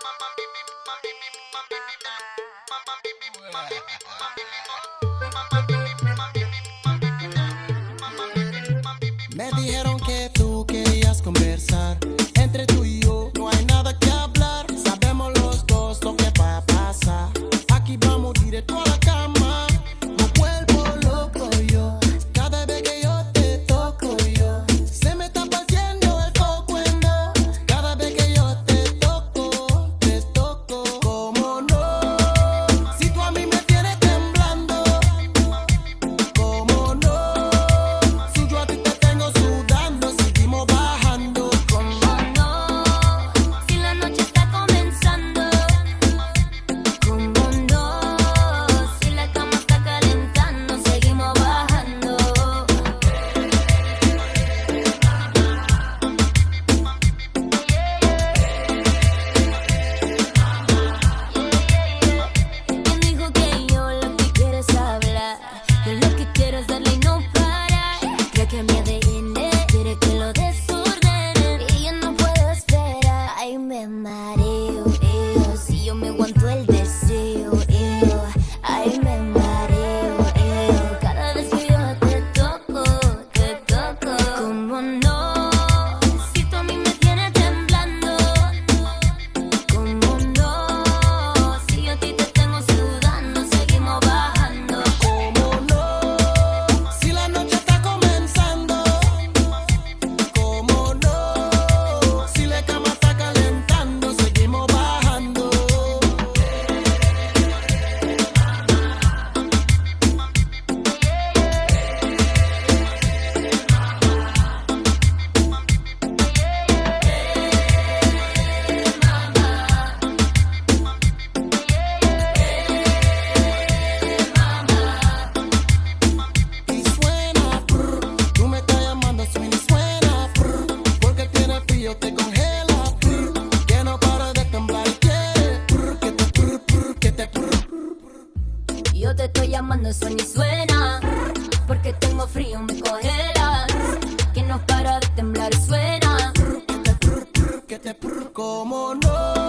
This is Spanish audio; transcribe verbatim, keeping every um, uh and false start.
Me dijeron que tú querías conversar. Entre tú y yo no hay nada que hablar. Sabemos los dos lo que va a pasar. Aquí vamos directo a la cama. Me vuelvo loco yo. Cada vez que yo te toco yo. Se me está partiendo el coco en dos. Cada vez que yo te toco, te toco. ¿Cómo no? Si tú a mí me tienes temblando. ¿Cómo no? Si yo a ti te tengo sudando, seguimos bajando. ¿Cómo no? Si la noche está comenzando. ¿Cómo no? Si la cama está calentando, seguimos bajando. ¿Quién dijo que yo lo que quiero es hablar? Yo lo que quiero es darle y no parar. Creo que mi A D N quiere que lo desordene y yo no puedo esperar. Ay, me mareo, eo, si yo me aguanto el deseo, eo. Ay, me mareo, eo, cada vez que yo te toco, te toco. ¿Cómo no? Si tú a mí me tienes temblando. ¿Cómo no? Si yo a ti te tengo sudando, seguimos bajando. ¿Cómo no? Si la noche está comenzando. ¿Cómo no? Si la cama está calentando, seguimos bajando. Y suena, prr, tú me estás llamando, suena y suena, prr, porque tiene frío, te congela, prr, que no para de temblar y quiere, prr, que te prr, prr, que te prr. Yo te estoy llamando, suena y suena, porque tengo frío, me congela, que no para de temblar, suena. Que te prr, prr, ¿cómo no?